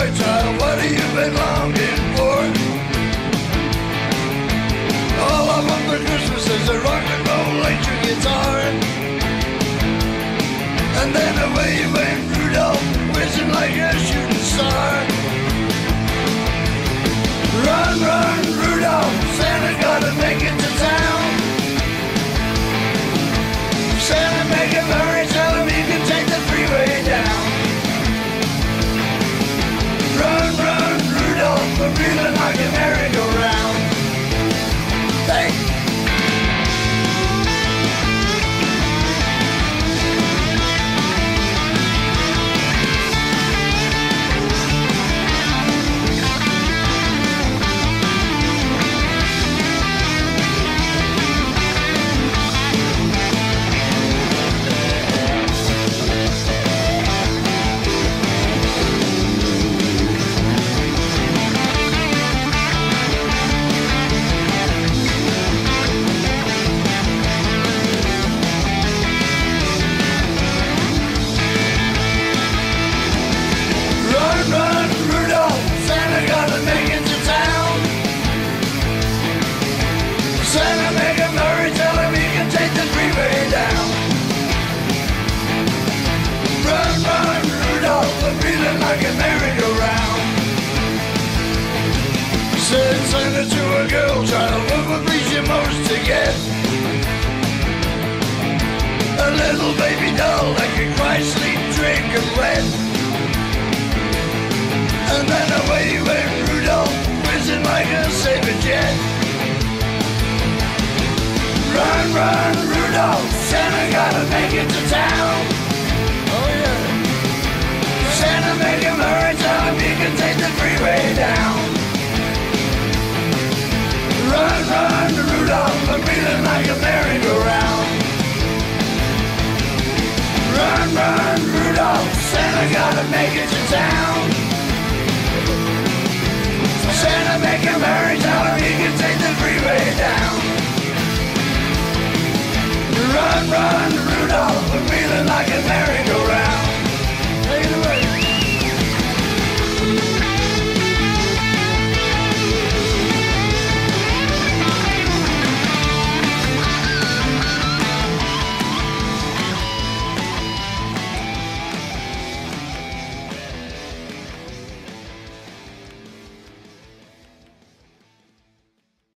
boy child, what have you been longing for? All I want for Christmas is a rock and roll electric guitar. And then away went Rudolph, whizzing like a shooting star. Run, run, Rudolph, Santa gotta make it to town. Santa, make him hurry, tell him he can take the freeway down. Run, run, Rudolph, I'm feeling like a merry-go-round. Hey! Like a merry-go-round. Said Santa to a girl child, what would please you most to get? A little baby doll that could cry, sleep, drink, and wet. And then away went Rudolph, whizzing like a saber jet. Run, run, Rudolph, Santa gotta make it to town. Oh yeah. Santa, make him hurry, tell him he can take the freeway down. Run, run, Rudolph, I'm feeling like a merry-go-round. Run, run, Rudolph, Santa gotta make it to town. Santa, make him hurry, tell him he can take the freeway down. Run, run, Rudolph, I'm feeling like a merry-go-round.